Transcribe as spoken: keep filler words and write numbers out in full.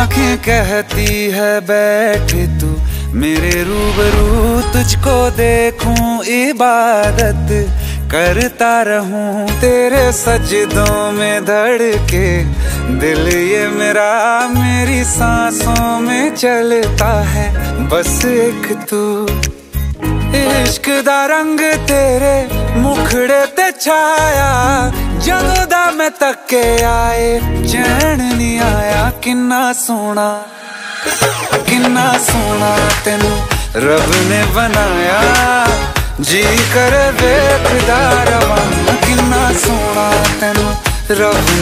आंखें कहती है बैठ तू मेरे रूबरू, तुझको देखूं इबादत करता रहूं तेरे सजदों में धड़के दिल ये मेरा, मेरी सांसों में चलता है बस एक तू। इश्क दा रंग तेरे मुखड़े ते छाया, जदों दा मैं तके आए चैन नहीं आया। किन्ना सोना किन्ना सोना तेनू रब ने बनाया, जी कर वेखदा रवां। किन्ना सोना तेनू रब